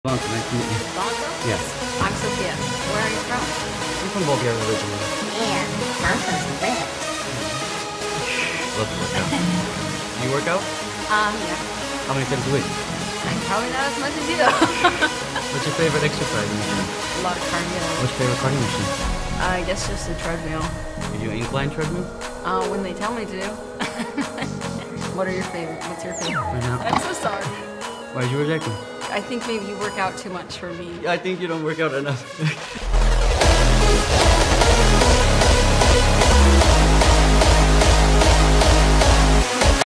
Nice to meet you. Blanco? Yes. I'm Sophia. Where are you from? I'm from Bulgaria originally. And I'm from Sweden. Love to work out. Do you work out? Yeah. How many times a week? Probably not as much as you. What's your favorite exercise machine? A lot of cardio. What's your favorite cardio machine? I guess just a treadmill. You do incline treadmill? When they tell me to. What are your favorite? What's your favorite? Right now. I'm so sorry. Why are you rejecting? I think maybe you work out too much for me. I think you don't work out enough.